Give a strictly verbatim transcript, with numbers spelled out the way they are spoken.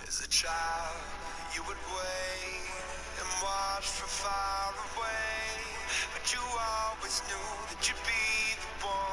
As a child, you would wait and watch from far away, but you always knew that you'd be the one.